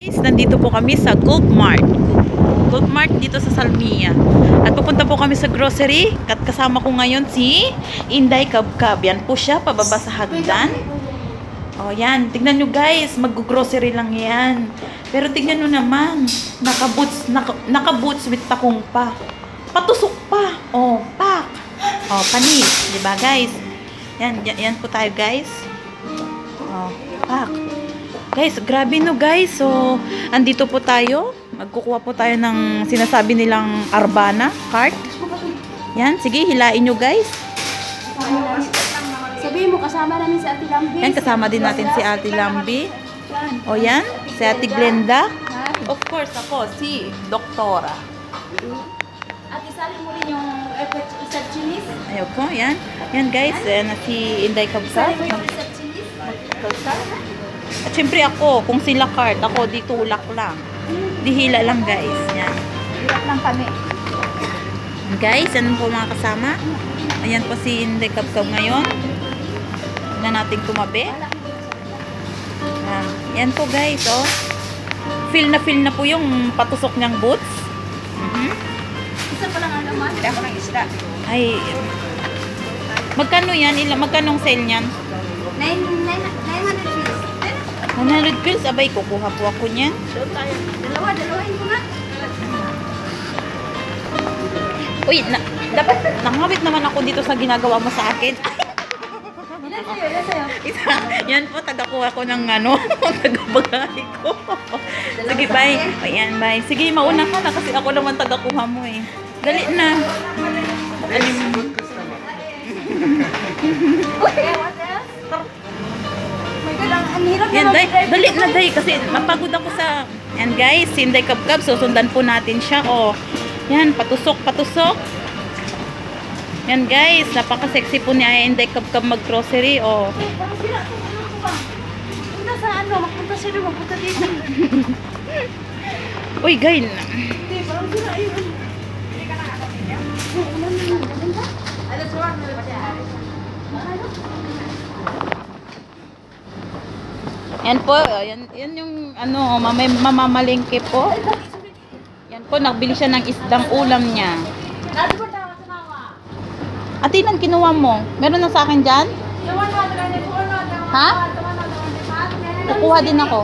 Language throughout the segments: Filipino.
Guys, nandito po kami sa Gold Mart. Gold Mart dito sa Salmia. At pupunta po kami sa grocery. At kasama ko ngayon si Inday Kabkab. Yan po siya, pababa sa hagdan. O yan, tignan nyo guys, mag-grocery lang yan. Pero tignan nyo naman, naka-boots with takong pa. Patusok pa. O, pak. O, panis. Diba guys? Yan po tayo guys. O, pak. Guys, grabe no guys. So, andito po tayo. Magkukuha po tayo ng sinasabi nilang Arbana cart. Yan, sige, hilain nyo guys. Sabihin mo, kasama namin si Ate Lambi. Yan, kasama din natin si Ate Lambi. O yan, si Ate Glenda. Of course, ako, si Doktora. At isalin mo rin yung receptionist. Ayoko, yan. Yan guys, si Inday Kabsa. Isalin mo yung receptionist. At syempre ako, kung sila cart, ako di tulak lang. Di hila lang guys. Yan. Hirap lang kami. Guys, yan po mga kasama. Ayan po si Inday Kabkab ngayon. Na nating tumabi. Yan po guys, oh. Feel na po yung patusok niyang boots. Isa pa lang ang laman. Kaya ako ng isda. Ay, magkano yan? Magkanong sale niyan? 900 pills. 100 pills? Abay, kukuha po ako niyan. Dalawahin ko na. Uy, dapat nangawit naman ako dito sa ginagawa mo sa akin. Ilan sa'yo? Isa, yan po, tagakuha ko ng tagabagay ko. Sige, bye. Ayan, bye. Sige, mauna ka na kasi ako naman tagakuha mo eh. Dali na. What else? My God, ang hirap Yan, naman. dali na, day. Kasi mapagod ako sa... Yan, guys, si Inday Kabkab. Susundan po natin siya. O, yan, patusok. Yan, guys. Napaka-sexy po ni Inday Kabkab mag-grocery. O. Parang sila. Ano ko ba? Punta sa ano? Magpunta sila. Magpunta dito. Uy, guys. Hindi, parang sila. Ayun. Hindi ka nakakapinya? Ano suwag na ba siya? Yan po, yan yung ano, mamamalingke po. Yan po, nagbili siya ng isdang ulam niya. Atinan, kinuha mo. Meron na sa akin dyan? Ha? Kukuha din ako.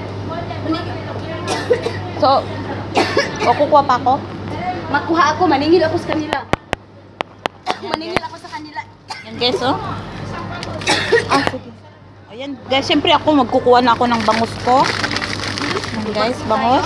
So, kukuha pa ako? Makuha ako, maningil ako sa kanila. Maningil ako sa kanila. Yan guys, oh. Sige. Ayan, guys, syempre ako magkukuha na ako ng bangus ko. Ayan, guys, bangus.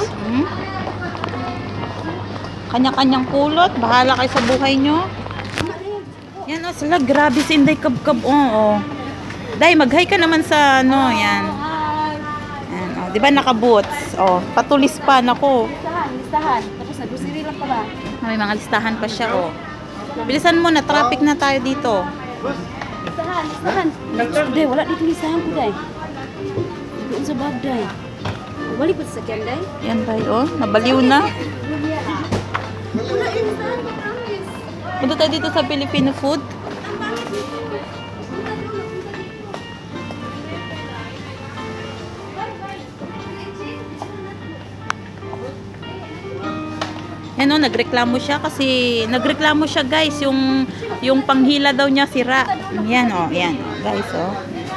Kanya-kanyang kulot. Bahala kayo sa buhay nyo. Yan, oh, sila. Grabe si Inday Kabkab. Oh. Day, mag-hi ka naman sa, ano, yan. Yan, oh. Diba naka-boots? Oh, patulis pa. Nako. Listahan. Tapos nag-grocery lang pa ba? May mga listahan pa siya, oh. Bilisan mo na. Traffic na tayo dito. Listahan. Day, wala dito listahan ko, Day. Doon sa bag, Day. Balik pa sa sakyan, Day. Yan, Day, oh. Nabaliw na. Wala yung listahan ko, promise. Punta tayo dito sa Filipino food. Ang pangit dito. Yan o, nagreklamo siya kasi nagreklamo siya guys, yung panghila daw niya sira. Yan o, yan guys o.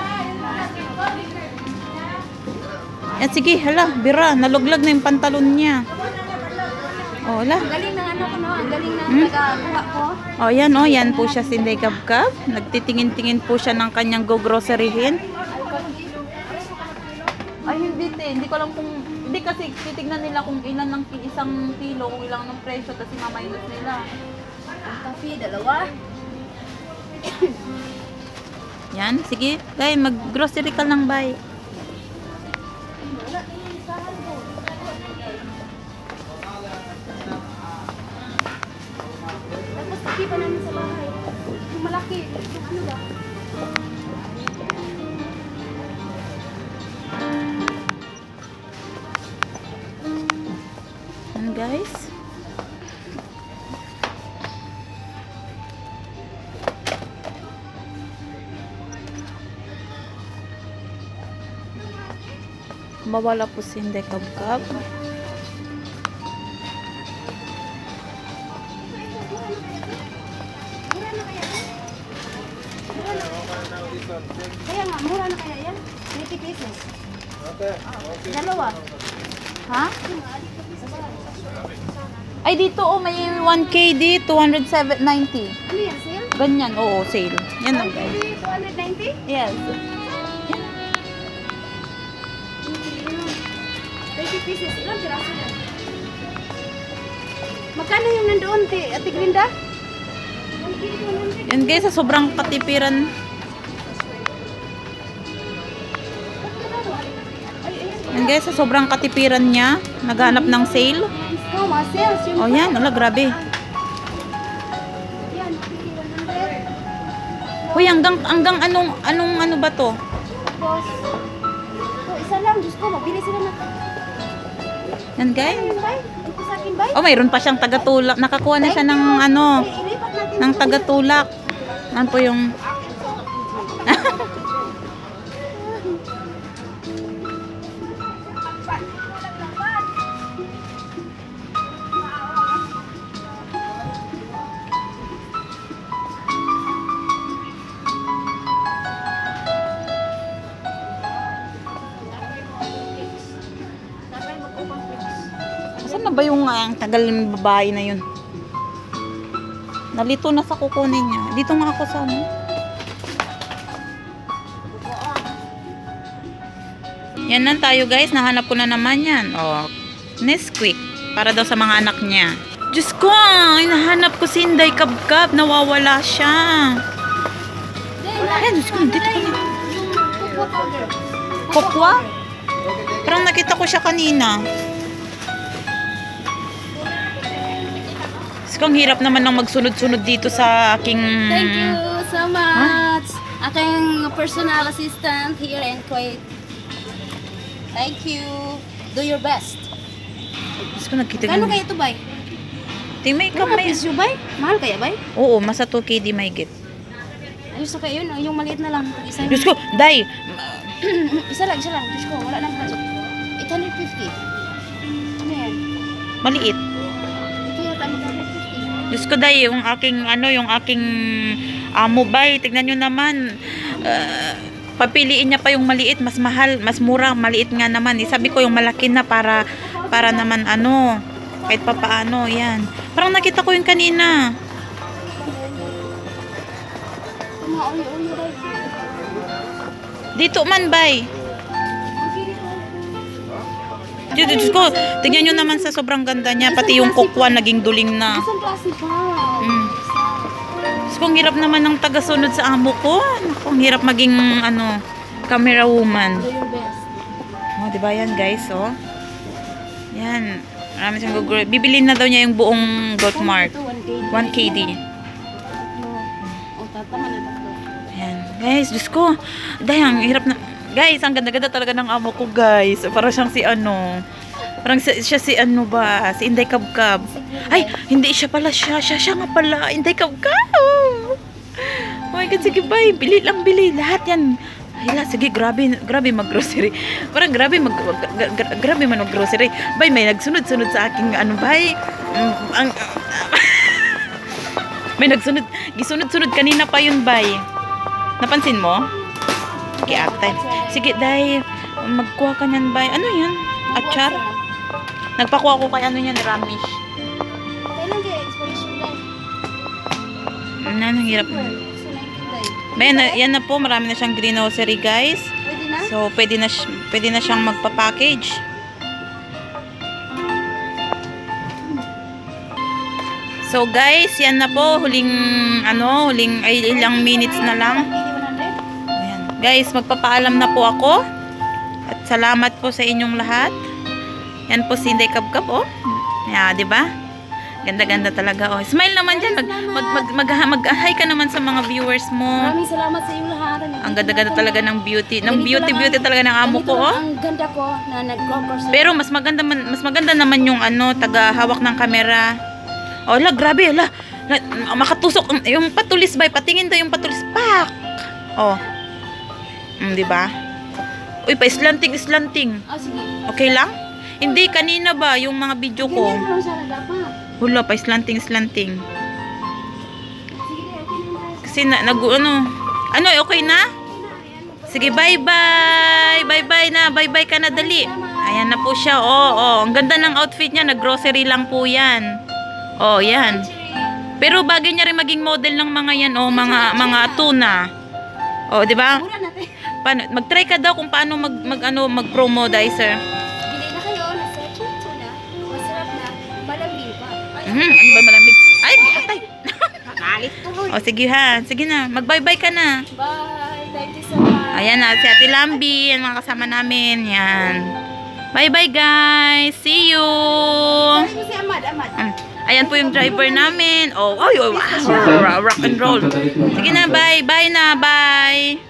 Yan, sige, hala, bira, naluglag na yung pantalon niya. O, hala. Ang galing ng ano ko, no? Ang galing ng tagakuha ko. O, yan po siya si Inday Kabkab. Nagtitingin-tingin po siya ng kanyang go-groceryhin. Ay, hindi ko alam kung... Hindi kasi titignan nila kung ilan ng isang kilo, kung ilang ng presyo, kasi maminus nila. Ang kape, dalawa. Yan, sige. Guys, mag-grocery ka lang, bye. Wala yung listahan ko. Tapos kape pa namin sa bahay. Yung malaki. Yung ano ba? Guys, Mawala po si Inday Kabkab. Kaya nga, mura na kaya yan? 20 pieces. Dalawa. Ha? Ay, dito oh, may 1K di, 290. Ano yan, sale? Ganyan, oo, sale. Yan lang guys. 290? Yes. 20 pieces. Ilang piraso yan? Magkano yung nandoon, Ate Glinda? 1 kilo, 100. Yan guys, sa sobrang katipiran. Yan guys, sa sobrang katipiran niya, naghanap ng sale. Ikaw, mga sales. Yung Oh yan, ala, grabe. yan, 100. Hoy, hanggang anong ano ba to? Tapos, ito, isa lang. Diyos ko, mabili sila na. Yan guys. Ayun, bay. Ito sa akin, bay. Oh, mayroon pa siyang tagatulak. Nakakuha na siya ng ano, Ilipat natin. ng tagatulak. Yan po yung Saan na ba yung ang tagal ng babae na yun? Nalito na sa kukunin niya. Dito nga ako sa ano. Yan lang tayo guys. Nahanap ko na naman yan. Oh, Nesquik. Para daw sa mga anak niya. Diyos ko! Hinahanap ko si Inday Kabkab. Nawawala siya. Ayan, Diyos ko. Dito ka na. Kokwa? Parang nakita ko siya kanina. Ang hirap naman ng magsunod-sunod dito sa aking... Thank you so much. Aking personal assistant here in Kuwait. Thank you. Do your best. Diyos ko, nagkita Kano kaya ito, bay? May Ano kamay. piso, bay? Mahal kaya, bay? Oo, masa 2KD may get. Ayos na kayo yun. Yung maliit na lang. Isa, Diyos ko, Day! isa lang. Diyos ko, wala nang budget. 850. Ano yan? Maliit. Ito yata 850. Diyos ko, Day, yung aking amo, bay. Tignan nyo naman. Papiliin niya pa yung maliit. Mas mahal, mas mura. Maliit nga naman. Sabi ko yung malaki na para naman ano. Kahit pa paano, yan. Parang nakita ko yung kanina. Mauli-uli, bay. Dito man, bay. Diyos ko, tignan nyo naman sa sobrang ganda niya. Pati yung kokwa naging duling na. Isang klase pa. Diyos ko, ang hirap naman ng tagasunod sa amo ko. Ang hirap maging, camera woman. Do your best. Oh, diba yan, guys, oh? Yan. Marami siyang gugulay. Bibilin na daw niya yung buong Goat Mart. Ito, 1KD. 1KD. O, tatama na tatlo. Ayan. Guys, Diyos ko. Dahil, ang hirap na... Guys, ang ganda-ganda talaga ng amo ko, guys. Parang siyang si Parang siya si si Inday Kabkab. Ay, hindi siya pala siya. Siya nga pala. Inday Kabkab. Oh my God, sige, bye. Bili lang, bili. Lahat yan. Hala, sige, grabe mag-grocery. Parang grabe man mag-grocery. Bay, may nagsunod-sunod sa aking bay. May gisunod-sunod kanina pa yun, bay. Napansin mo? Sige, ate. Sige, day, magkuha ka niyan, bay. Ano yan? Achar? Nagpakuha ko kay yan, Ramesh. Kailan kaya expiration day? Ang hirap na. So, 19 day. Bayan, yan na po, marami na siyang greenhocery, guys. Pwede na? So, pwede na siyang magpa-package. So, guys, yan na po, huling ilang minutes na lang. 100? Ayan. Guys, magpapaalam na po ako. At salamat po sa inyong lahat. Yan po si Inday Kabkab, oh. Yeah, 'di ba? Ganda-ganda talaga, oh. Smile naman diyan. Mag-hi ka naman sa mga viewers mo. Maraming salamat sa inyong lahat. Ang ganda-ganda talaga ng beauty. Ng beauty talaga ng amo ko, oh. Ang ganda ko na nag-grocery. Pero mas maganda naman yung taga-hawak ng kamera. Oh, la, grabe, la. Makatusok yung patulis ba? Patingin daw yung patulis. Pak. Oh. 'Di ba? Uy, pa-slanting. Oh, sige. Okay lang? Hindi, kanina ba yung mga video ko? Ganyan lang siya dapat. Hula, pa-slanting. Sige, okay na. Kasi ano, okay na? Sige, bye-bye. Bye-bye na. Bye-bye ka na, dali. Ayan na po siya. Oo. Ang ganda ng outfit niya. Nag-grocery lang po yan. Oh, yan. Pero bagay niya rin maging model ng mga yan. Oh, mga tuna. Oh, di ba? Mura natin. Mag-try ka daw kung paano mag-promodizer. Bili na kayo. Nasa tuna. Masarap na. Malambing pa. Ano ba malamig? Ay, atay. Nakalit tuloy. Oh, sige ha. Sige na. Mag-bye-bye ka na. Bye. Thank you so much. Ayan na, si Ate Lambi. Yan mga kasama namin. Yan. Bye-bye guys. See you. Sabi mo si Amad. Ayan po yung driver namin. Oh, wow. Rock and roll. Sige na, bye. Bye na, bye.